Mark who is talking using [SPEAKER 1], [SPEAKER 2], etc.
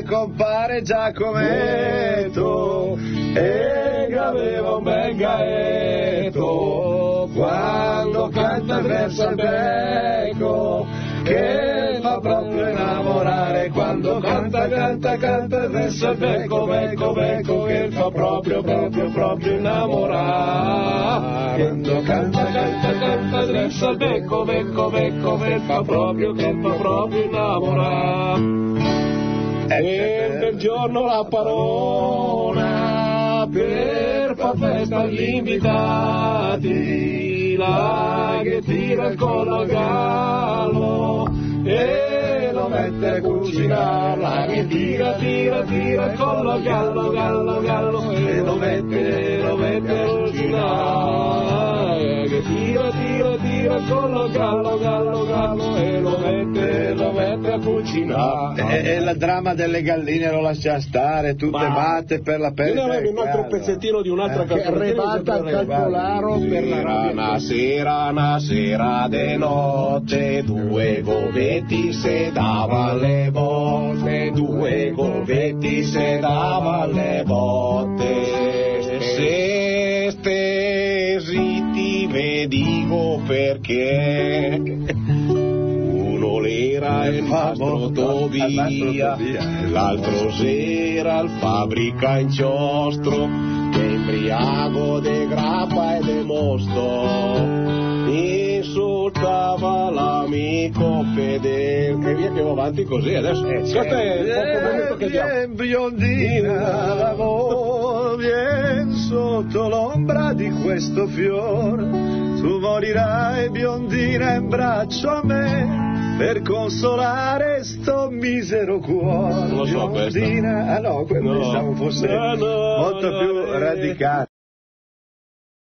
[SPEAKER 1] compare Giacometto e che aveva un bel gaetto, quando canta verso il becco che fa proprio innamorare, quando canta verso il becco che fa proprio innamorare, quando canta verso il becco che fa proprio innamorare. E un bel giorno la parola per far festa agli invitati, la che tira il collo al gallo e lo mette a cucinare, la che tira il collo al gallo e lo mette a cucinare, che tira il collo al gallo e lo mette a cucinare. E la dramma delle galline lo lascia stare, tutte batte per la pelle.
[SPEAKER 2] Io ne avevo un altro pezzettino di un'altra canzone.
[SPEAKER 3] Arrivata al calcolaro per la
[SPEAKER 2] una sera de notte, due govetti sedavano le botte, due govetti sedavano le botte. Se stesi ti vedivo perché uno l'era il mastro Tobia, l'altro sera il fabbrica inchiostro, che imbriaco de grappa e de mosto insultava l'amico fedele. E via che va avanti così adesso. Questo è il poco momento che abbiamo.
[SPEAKER 1] Vien biondina l'amor, vien sotto l'ombra di questo fior, tu morirai biondina in braccio a me per consolare sto misero cuore.
[SPEAKER 2] Non lo so
[SPEAKER 1] biondina,
[SPEAKER 2] questa.
[SPEAKER 1] Ah no, quello diciamo fosse molto più radicale.